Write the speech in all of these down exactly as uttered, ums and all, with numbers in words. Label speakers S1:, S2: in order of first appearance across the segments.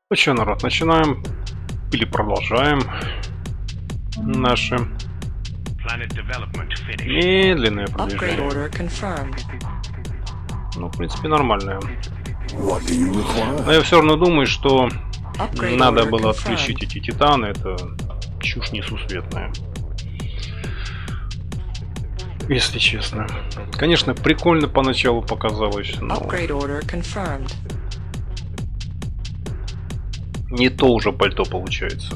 S1: Ну что, народ, начинаем или продолжаем наши медленное продвижение. Ну, в принципе, нормальное. Но я все равно думаю, что надо было отключить эти титаны. Это чушь несусветная. Если честно. Конечно, прикольно поначалу показалось, но не то уже пальто получается.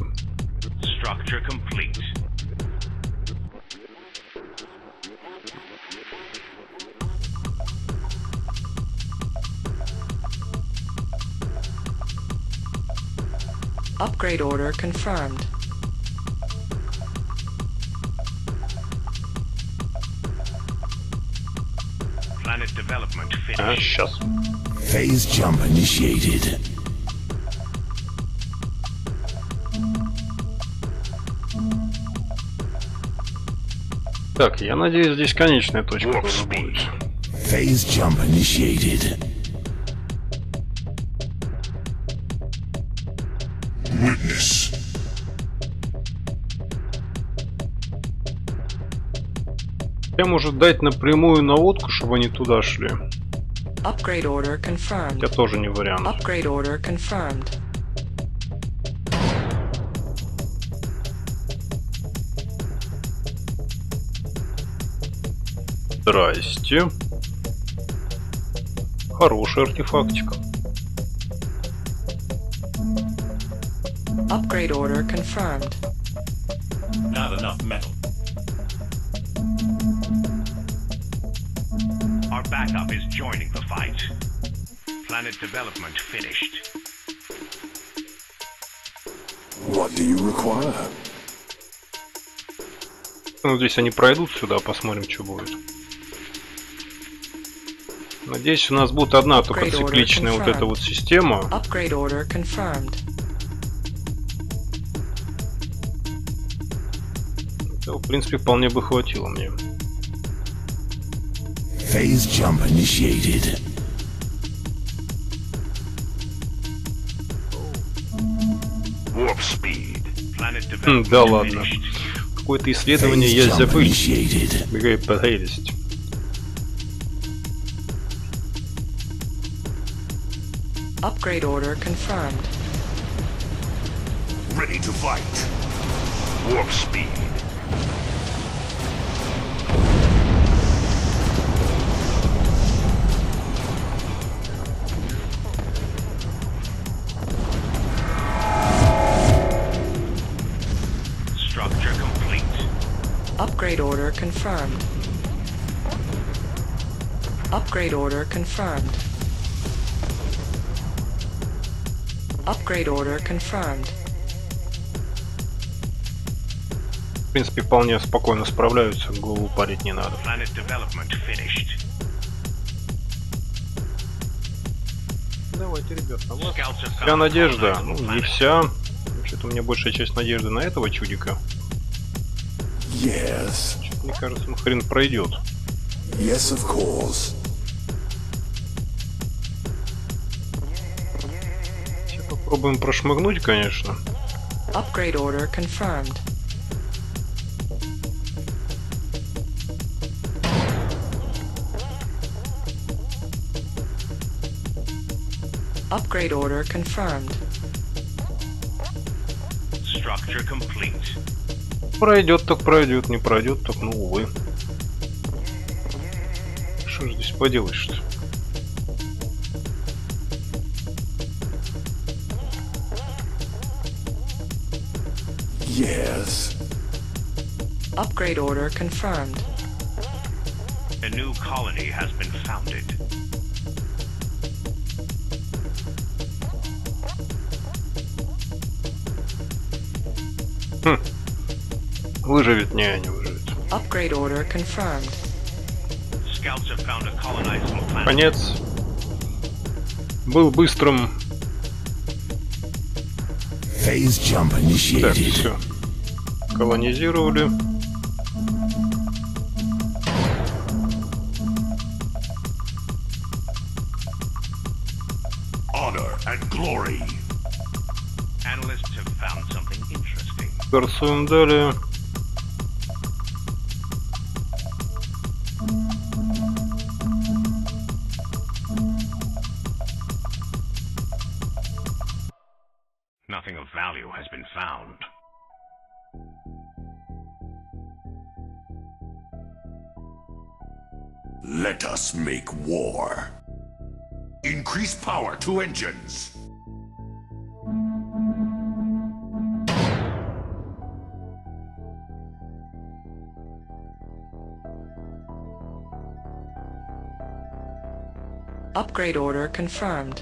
S2: Upgrade order confirmed.
S3: Planet development finished.
S1: А, сейчас.
S4: Phase jump initiated.
S1: Так, я надеюсь, здесь конечная точка тоже будет.
S4: Phase jump initiated. Witness.
S1: Я, может, дать напрямую наводку, чтобы они туда шли.
S2: Upgrade order confirmed.
S1: Это тоже не вариант.
S2: Upgrade order confirmed.
S1: Здрасте. Хороший артефактик.
S2: Upgrade order confirmed.
S3: Not enough metal. Our backup is joining the fight. Planet development finished.
S4: What do you require?
S1: Ну, здесь они пройдут сюда, посмотрим, что будет. Надеюсь, у нас будет одна только цикличная вот эта вот система.
S2: Upgrade order confirmed.
S1: Этого, в принципе, вполне бы хватило мне.
S4: Phase jump initiated.
S3: Warp speed. Planet
S1: Хм,
S3: development
S1: да ладно.
S3: finished.
S1: Какое-то исследование
S4: Phase
S1: я
S4: jump
S1: забыл.
S4: initiated.
S1: Какая прелесть.
S2: Upgrade order confirmed.
S3: Ready to fight. Warp speed. Structure complete.
S2: Upgrade order confirmed. Upgrade order confirmed. Upgrade order confirmed.
S1: В принципе, вполне спокойно справляются, голову парить не надо.
S3: Planet development finished.
S1: Давайте, ребята, у вас
S3: Scouts have
S1: вся
S3: found
S1: надежда.
S3: colonizable
S1: Ну, не
S3: planet.
S1: вся. Что-то у меня большая часть надежды на этого чудика.
S4: Yes.
S1: Что-то, мне кажется, он хрен пройдет.
S4: Yes, of course.
S1: Сейчас попробуем прошмыгнуть, конечно.
S2: Upgrade order confirmed. Upgrade order confirmed.
S3: Structure complete.
S1: Пройдет, так пройдет, не пройдет, так ну увы. Что же здесь поделаешь-то?
S4: Yes.
S2: Upgrade order confirmed.
S3: A new colony has been founded.
S1: Хм. Выживет? Не, не выживет.
S2: Upgrade order confirmed.
S3: Scouts have found a colonizable planet.
S1: Конец. Был быстрым.
S4: Phase jump
S1: Так,
S4: initiated.
S1: все. Колонизировали.
S3: Honor and glory. Analysts have found something interesting.
S1: Гарцуем далее.
S3: Nothing of value has been found.
S4: Let us make war. Increase power to engines.
S2: Upgrade order confirmed.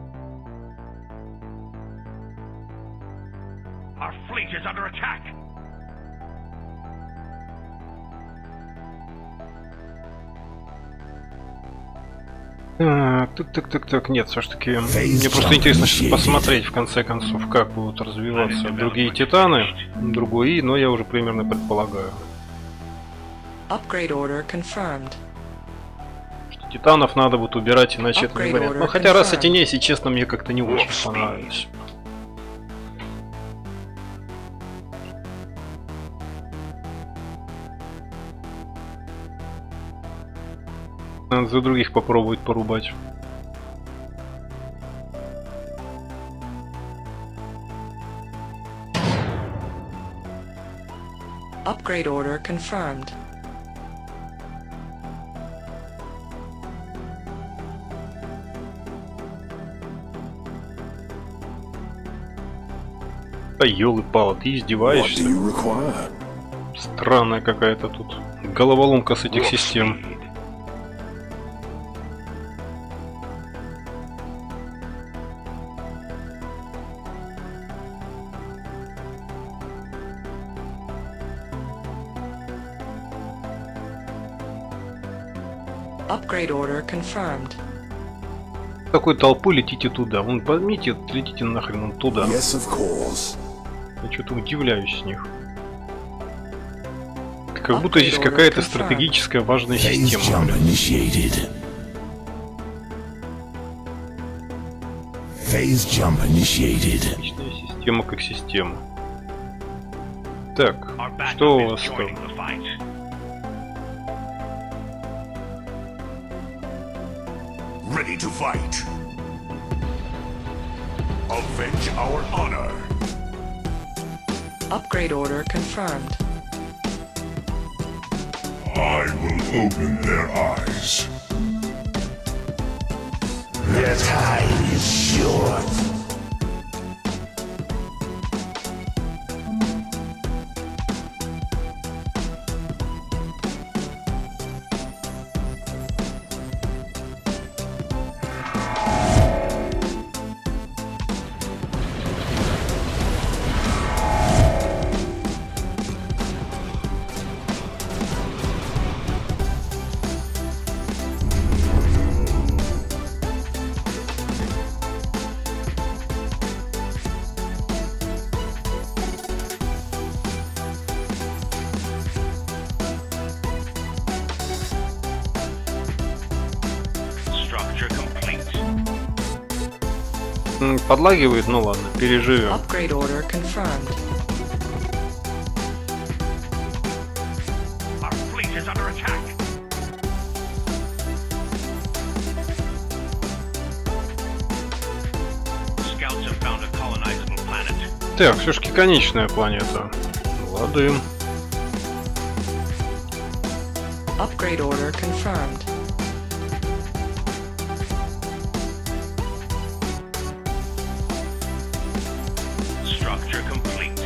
S3: Our fleet is under attack.
S1: Так, так, так, так, так, нет, все-таки мне просто интересно сейчас посмотреть в конце концов, как будут развиваться другие титаны, другой И, но я уже примерно предполагаю.
S2: Upgrade order confirmed.
S1: Что титанов надо будет убирать, иначе это не вариант. Ну хотя раса теней, если честно, мне как-то не очень понравилось. Надо за других попробовать порубать.
S2: Upgrade order confirmed.
S1: А ёлы-палы, ты издеваешься? Странная какая-то тут головоломка с этих систем.
S2: Upgrade order confirmed.
S1: Такой толпой летите туда. Вон поймите, летите нахрен вон туда.
S4: Yes, of course.
S1: Я что-то удивляюсь с них. Как будто здесь какая-то стратегическая важная система.
S4: Phase jump initiated.
S1: Отличная система как система. Так, что у вас там?
S4: Ready to fight. Avenge our honor.
S2: Upgrade order confirmed.
S4: I will open their eyes. Their time is short.
S1: Подлагивает, ну ладно, переживем.
S2: Upgrade order confirmed.
S3: Our fleet is under attack. Scouts have found a colonizable planet.
S1: Так, все-таки конечная планета. Ладно.
S2: Upgrade order confirmed.
S3: Structure complete.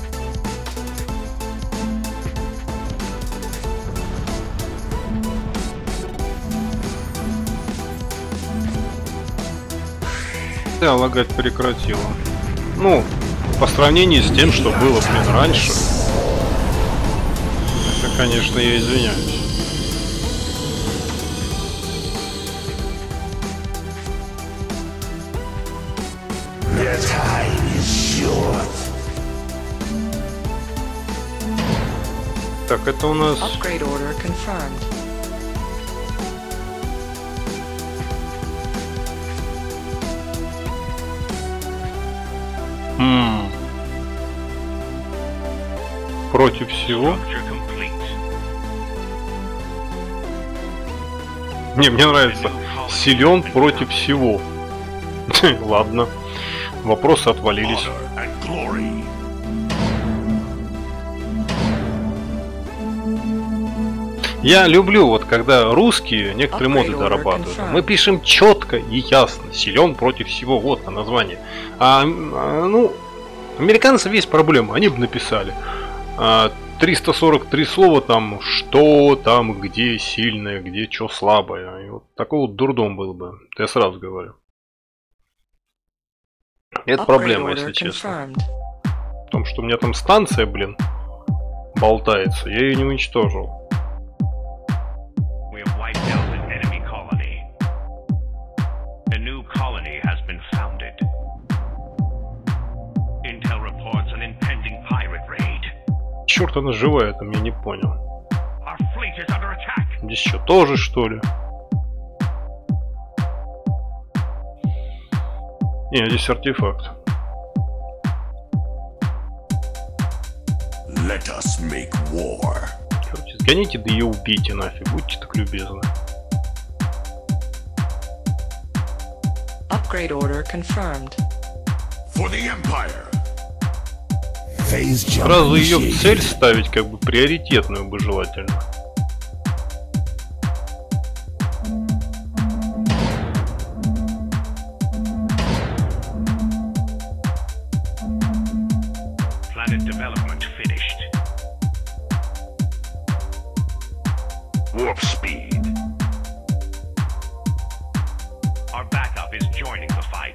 S1: Да, лагать прекратила. Ну, по сравнению с тем, что было, блин, раньше. Это, конечно, я извиняюсь. Так, это у нас...
S2: Upgrade order confirmed.
S1: М-м. Против всего? Не, мне нравится. Силен против всего. Ладно. Вопросы отвалились. Я люблю, вот когда русские некоторые моды дорабатывают. Мы пишем четко и ясно. Силен против всего. Вот на название. А, ну, американцев есть проблема. Они бы написали а, триста сорок три слова там, что там, где сильное, где что слабое. И вот такой вот дурдом был бы. Это я сразу говорю. Это проблема, если честно. В том, что у меня там станция, блин, болтается. Я ее не уничтожил. Черт, она живая, там я не понял. Здесь что, тоже что ли? Не, здесь артефакт.
S4: Let us make war.
S1: Короче, сгоните, да ее убейте нафиг, будьте так любезны.
S2: Upgrade order confirmed.
S4: For the Empire.
S1: Сразу ее в цель ставить, как бы приоритетную бы желательно.
S3: Planet development finished. Warp speed. Our backup is joining the fight.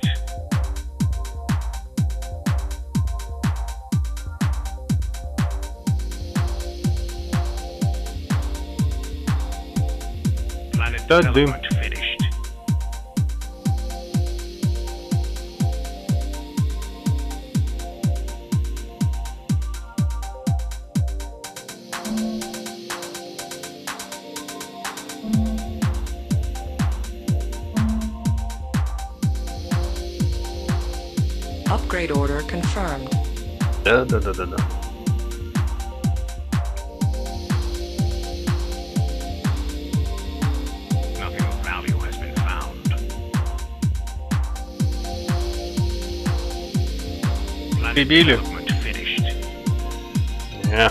S1: Да, дым.
S2: Upgrade order confirmed.
S1: Да, да, да, да, да. Прибили? Не.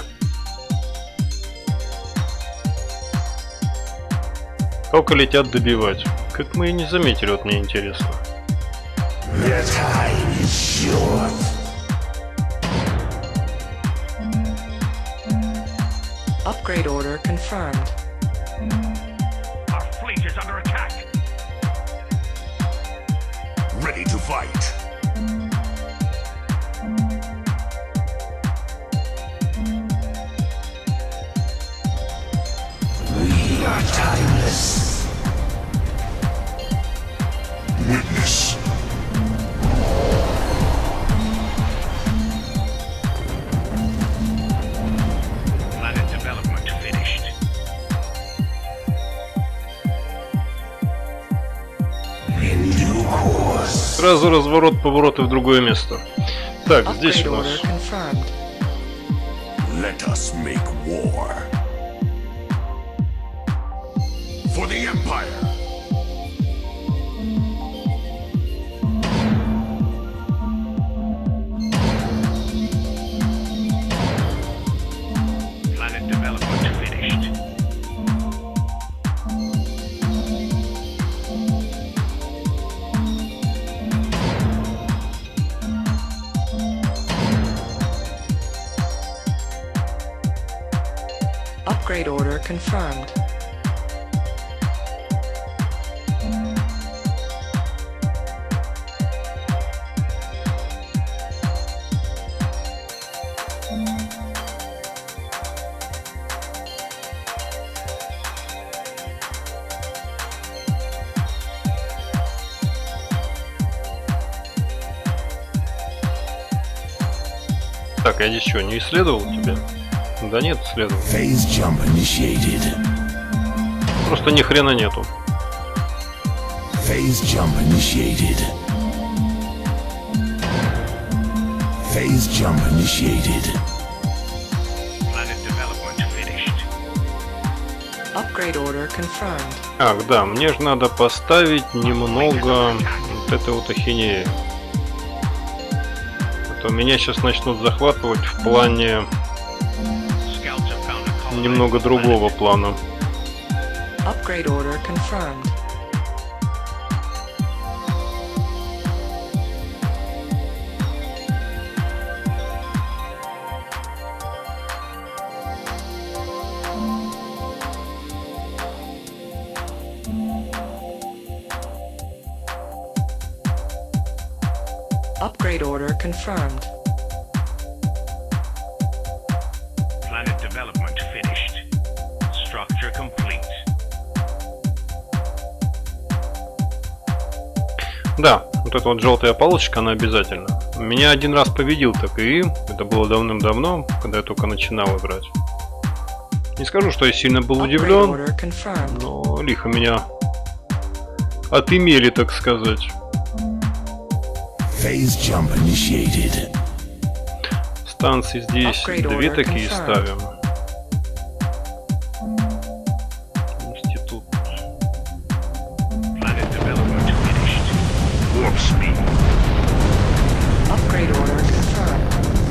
S1: Только летят добивать. Как мы и не заметили, вот мне интересно.
S2: Upgrade order confirmed.
S3: Our fleet is under attack.
S4: Ready to fight. We are timeless. Witness.
S3: Planet development finished.
S4: In due course.
S1: Сразу разворот, поворот и в другое место. Так, здесь
S2: Upgrade
S1: у нас.
S2: order confirmed.
S4: Let us make war. For the Empire.
S3: Planet development finished.
S2: Upgrade order confirmed.
S1: Так, я здесь что, не исследовал тебя? Да нет, исследовал.
S4: Phase jump initiated.
S1: Просто ни хрена нету.
S4: Phase jump initiated. Phase jump initiated.
S3: Planet development finished.
S2: Upgrade order confirmed.
S1: Ах, да, мне же надо поставить немного вот этой вот ахинеи. А то меня сейчас начнут захватывать в плане немного другого плана.
S2: Upgrade order confirmed. Upgrade order confirmed.
S3: Planet development finished. Structure complete.
S1: Да, вот эта вот желтая палочка, она обязательно. Меня один раз победил так и это было давным-давно, когда я только начинал играть. Не скажу, что я сильно был удивлен, но лихо меня отымели, так сказать.
S4: Phase jump initiated.
S1: Станции здесь две такие ставим. Институт.
S3: Planet development finished. Warp speed.
S2: Upgrade order confirmed.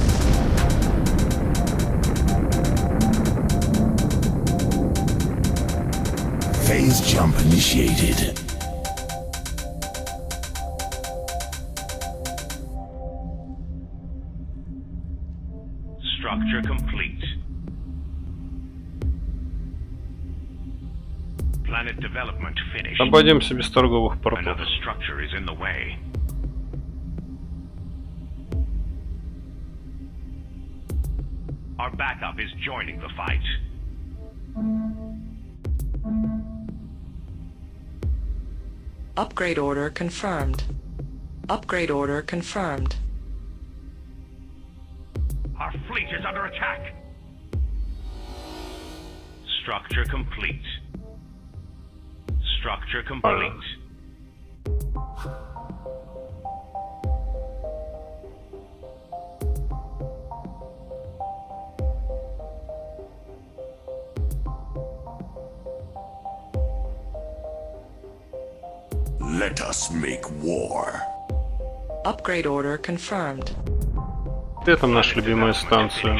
S4: Phase jump initiated.
S3: Structure complete. Planet development finished.
S1: Обойдемся без торговых портов.
S3: Another structure is in the way. Our backup is joining the fight.
S2: Upgrade order confirmed. Upgrade order confirmed.
S3: Our fleet is under attack. Structure complete. Structure complete.
S4: Let us make war.
S2: Upgrade order confirmed.
S1: Где там наша любимая станция?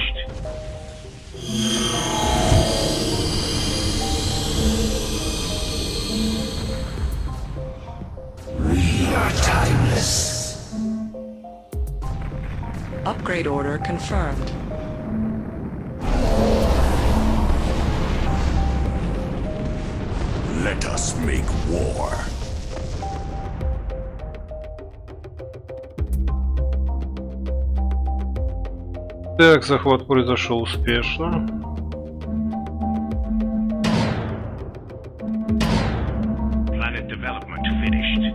S4: We are timeless.
S2: Upgrade order confirmed.
S4: Let us make war.
S1: Так, захват произошел успешно.
S3: Planet development finished.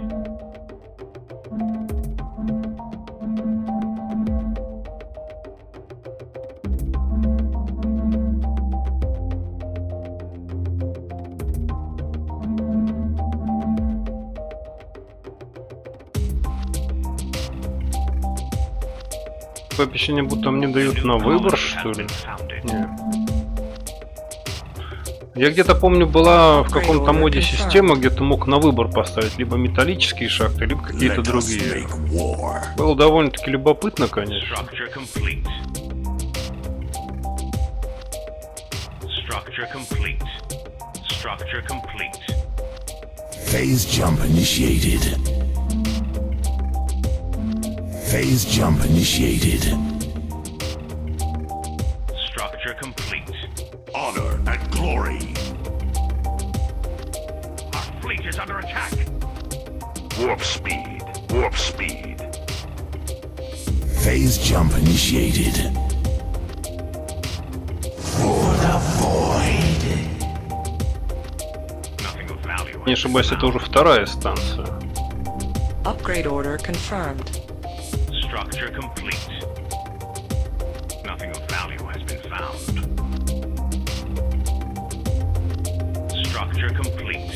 S1: Такое ощущение, будто мне дают на выбор, что ли? Не. Я где-то помню, была в каком-то моде система, где ты мог на выбор поставить либо металлические шахты, либо какие-то другие. Было довольно-таки любопытно, конечно.
S4: Phase jump initiated. Phase jump initiated.
S3: Structure complete.
S4: Honor and glory.
S3: Our fleet is under attack.
S4: Warp speed. Warp speed. Phase jump initiated. For the void.
S3: Nothing of value.
S1: Не ошибаюсь, это уже вторая станция.
S2: Upgrade order confirmed.
S3: Structure complete. Nothing of value has been found. Structure complete.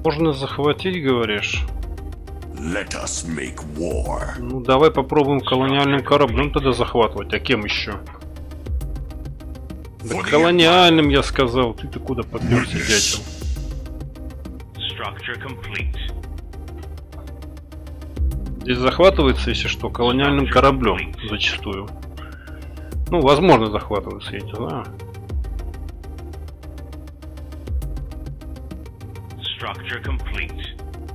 S1: Можно захватить, говоришь?
S4: Let us make war.
S1: Ну, давай попробуем колониальным кораблем тогда захватывать. А кем еще? Да колониальным, я сказал. Ты-то куда попёрся, дятел? Здесь захватывается, если что, колониальным кораблем зачастую. Ну, возможно, захватывается, я не знаю.
S3: Structure complete.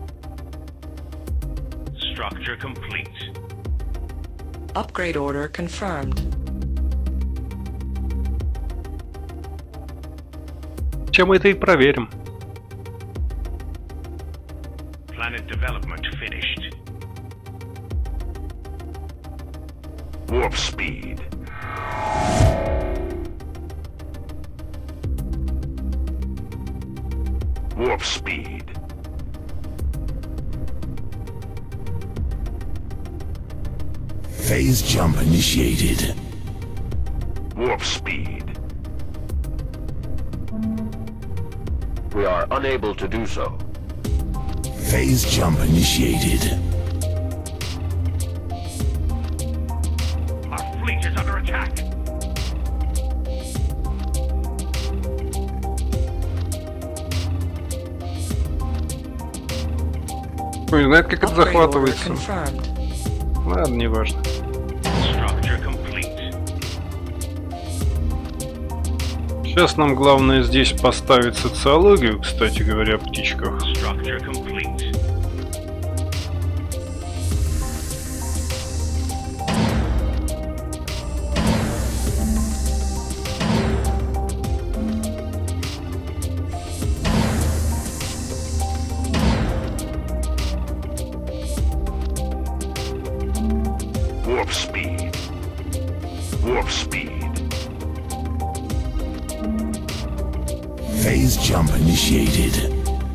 S3: Structure complete.
S2: Upgrade order confirmed.
S1: Чем мы это и проверим.
S3: Planet development finished.
S4: Warp speed. Warp speed. Phase jump initiated. Warp speed. We are unable to do so. Phase jump initiated.
S3: Our fleet is under attack.
S1: Ой, знает, как это захватывается. Ладно, не важно. Сейчас нам главное здесь поставить социологию, кстати говоря, о птичках.
S4: Warp speed. Warp speed. Phase jump initiated.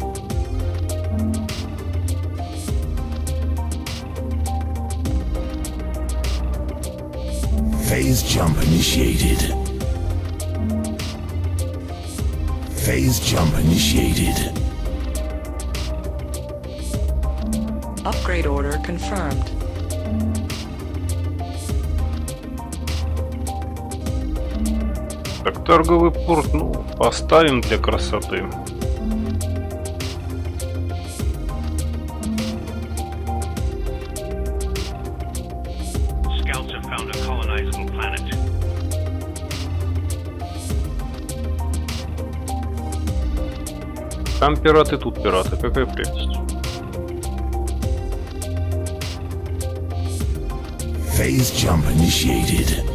S4: Phase jump initiated. Phase jump initiated.
S2: Upgrade order confirmed.
S1: Так, торговый порт, ну, поставим для красоты. Там пираты, тут пираты, какая прелесть.
S4: Phase jump initiated.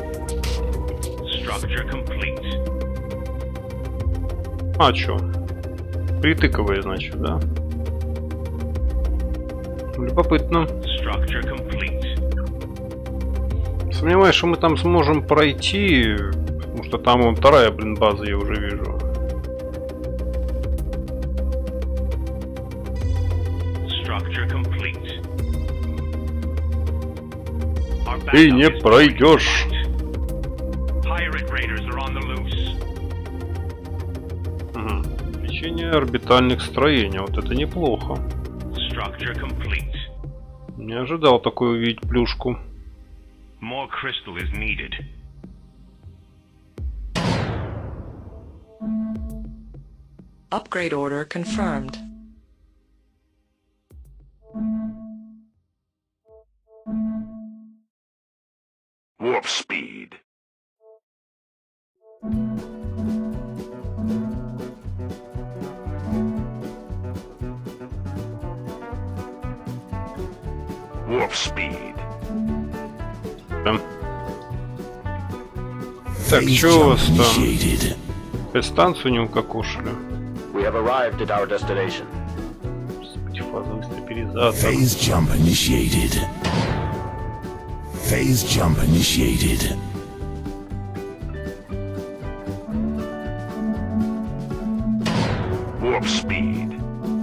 S1: А чё? Притыковые, значит, да? Любопытно. Сомневаюсь, что мы там сможем пройти, потому что там вон вторая, блин, база, я уже вижу. Ты не пройдешь. Орбитальных строений, вот это неплохо. Не ожидал такой увидеть плюшку.
S2: Upgrade order confirmed.
S4: Warp speed. Warp speed.
S1: Да. Так, что у вас там? Опять станцию не укокошили. Господи, фазовый стабилизатор.
S4: Phase jump initiated. Phase jump initiated. Warp speed.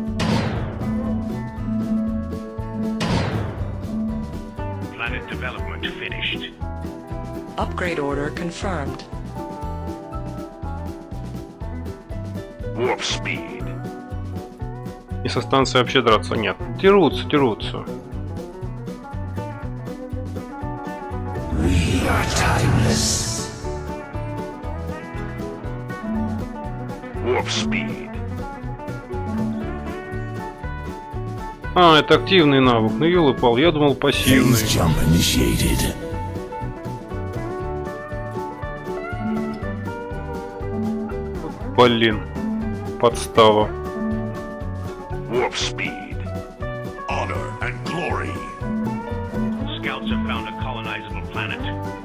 S3: Development finished.
S2: Upgrade order confirmed.
S4: Warp speed.
S1: И со станции вообще драться нет. Дерутся, дерутся.
S4: Warp speed.
S1: А, это активный навык. Ну, ёлы-пал, я думал пассивный.
S4: Jump initiated.
S1: Блин, подстава.
S4: Warp speed. Honor and glory.
S3: Scouts have found a colonizable planet.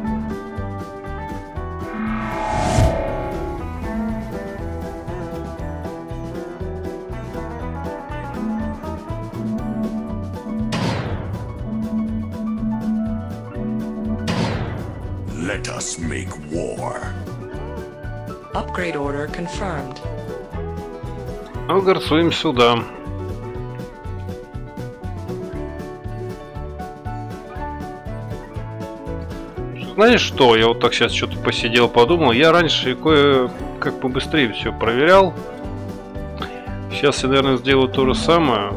S4: Let us make war.
S2: Upgrade order confirmed.
S1: А горцуем сюда. Знаешь что, я вот так сейчас что-то посидел, подумал. Я раньше кое как побыстрее все проверял. Сейчас я, наверное, сделаю то же самое.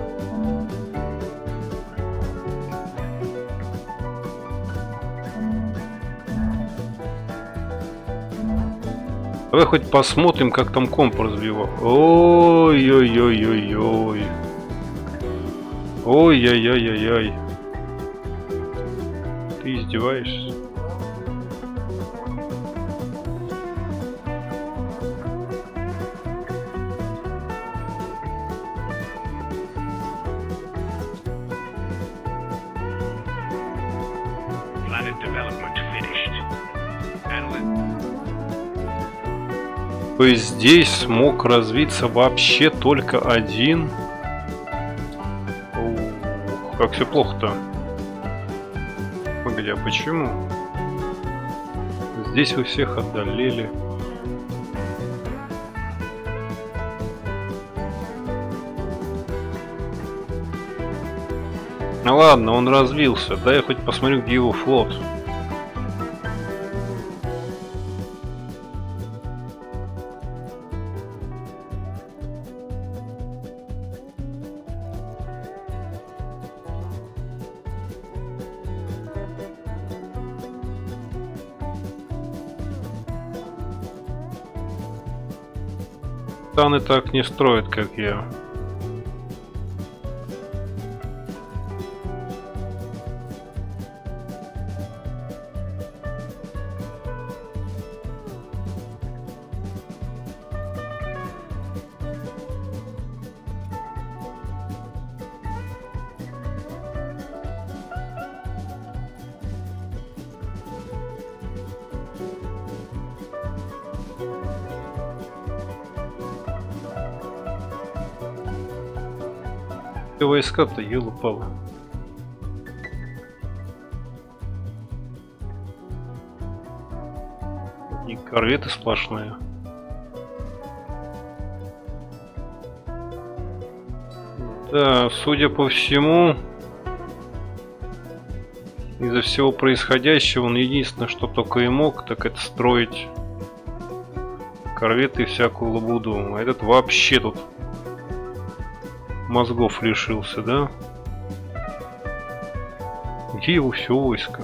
S1: Давай хоть посмотрим, как там комп развивал. Ой-ой-ой-ой-ой. Ой-яй-яй-яй-яй. Ты издеваешься?
S3: Planet development finished. Analyst.
S1: То есть здесь смог развиться вообще только один. Ух, как все плохо-то. Погоди, а почему? Здесь вы всех одолели. Ну ладно, он развился. Дай я хоть посмотрю, где его флот. Таны так не строят, как я. Войска-то елы-палы. И корветы сплошные. Да, судя по всему, из-за всего происходящего он единственное, что только и мог, так это строить корветы и всякую лабуду. А этот вообще тут мозгов лишился, да? Где его все войско?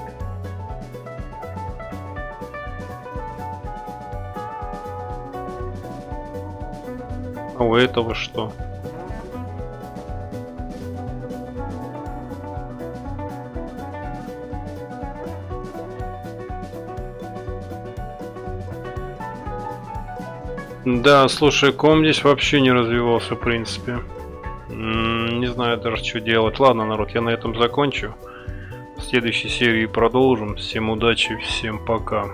S1: А у этого что? Да, слушай, ком здесь вообще не развивался, в принципе. Не знаю даже, что делать. Ладно, народ, я на этом закончу. В следующей серии продолжим. Всем удачи, всем пока.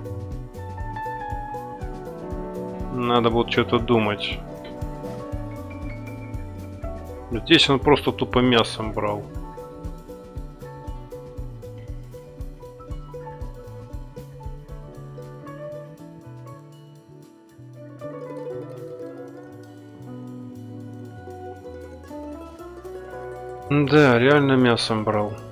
S1: Надо будет что-то думать. Здесь он просто тупо мясом брал. Да, реально мясом брал.